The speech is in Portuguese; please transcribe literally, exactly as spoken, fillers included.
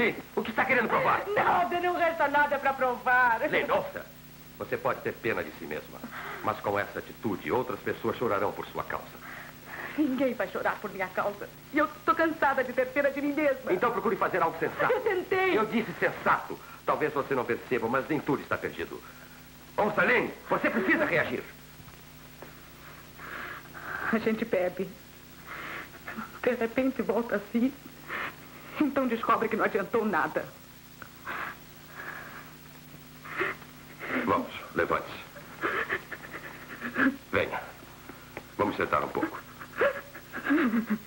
Lene, o que está querendo provar? Nada, não resta nada para provar. Lene, ouça. Você pode ter pena de si mesma, mas com essa atitude, outras pessoas chorarão por sua causa. Ninguém vai chorar por minha causa. E eu estou cansada de ter pena de mim mesma. Então procure fazer algo sensato. Eu tentei. Eu disse sensato. Talvez você não perceba, mas nem tudo está perdido. Ouça, Lene, você precisa reagir. A gente bebe. De repente volta assim. Então descobre que não adiantou nada. Vamos, levante-se. Venha. Vamos sentar um pouco.